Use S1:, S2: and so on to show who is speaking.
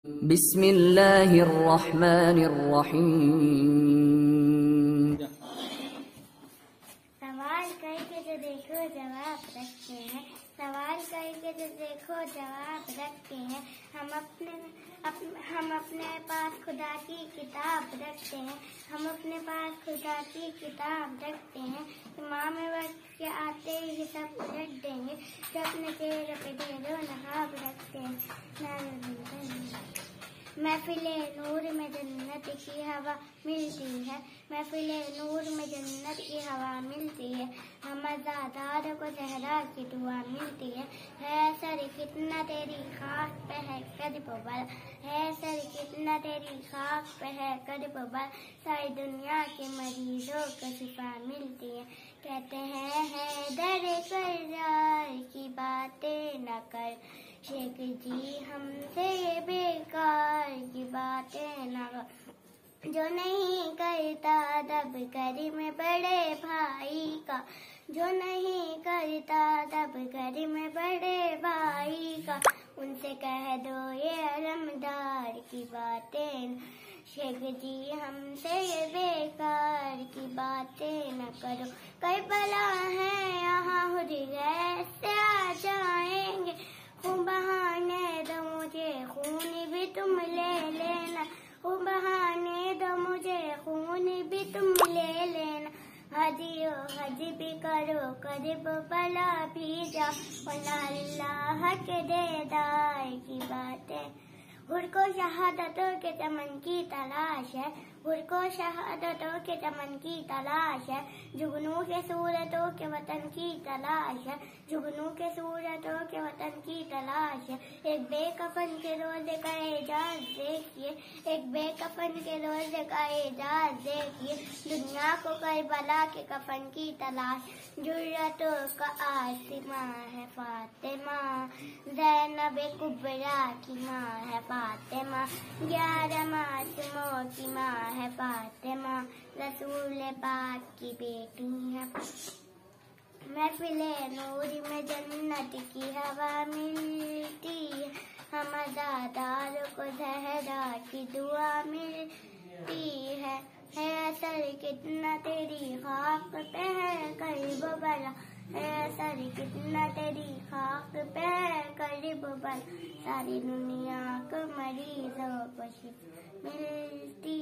S1: بسم اللہ الرحمن الرحیم۔
S2: سوال کر کے تو دیکھو جواب رکھتے ہیں، سوال کر کے تو دیکھو جواب رکھتے ہیں، ہم اپنے پاس خدا کی کتاب رکھتے ہیں، ہم اپنے پاس خدا کی کتاب رکھتے ہیں، امام وقت کے آتے ہی سب رکھ دیں گے، جو اپنے چہرے پہ ڈھیر و نقاب رکھتے ہیں۔ محفل نور میں جنت کی ہوا ملتی ہے، محفل نور میں جنت کی ہوا ملتی ہے، ہم عزادار کو زہرا کی دعا ملتی ہے سر کتنا تیری خاک پہ ہے قدب بل، ہے سر کتنا تیری خاک پہ ہے قدب بل، ساری دنیا کے مریضوں کو شفا ملتی ہے۔ کہتے ہیں در کرار کی باتیں نہ کر شیخ جی ہم سے بیکار کی باتیں نہ کر، جو نہیں کرتا دب کرم بڑے بھائی کا، جو نہیں کرتا دب کرم بڑے بھائی کا، ان سے کہہ دو یہ علمدار کی باتیں، شیخ جی ہم سے یہ بیکار کی باتیں نہ کرو، کربلا ہے یہاں حجر سے آ جائیں گے، خون بہانے دو مجھے خون بھی تم لے لینا، خون بہانے دو مجھے خون بھی تم لے لینا، حجیو حج بھی کرو قریب بلا بھی جاؤ، ورنہ اللہ کے دیدار کی باتیں۔ حر کو شہادتوں کے چمن کی تلاش ہے، حر کو شہادتوں کے چمن کی تلاش ہے، جگنوں کے صورتوں کے وطن کی تلاش ہے، جگنوں کے صورتوں کے وطن کی تلاش ہے، ایک بے کفن کے روزے کا اعجاز دیکھیے، ایک بے کفن کے روزے کا اعجاز دیکھیے، دنیا کو کربلا کے کفن کی تلاش، جرتوں کا آسماں ہے فاطمہ، زینب کبریٰ کی ماں ہے فاطمہ، 11 معصوموں کی ماں ہے فاطمہ، رسول پاک کی بیٹی ہے۔ محفل نور میں جنت کی ہوا ملتی ہے، ہم عزادار کو زہرا کی دعا ملتی ہے سر کتنا تیری خاک پہ ہے قریب بلا، ہے سر کتنا تیری خاک پہ ہے قریب بلا، ساری دنیا کو مریضوں کو شفا ملتی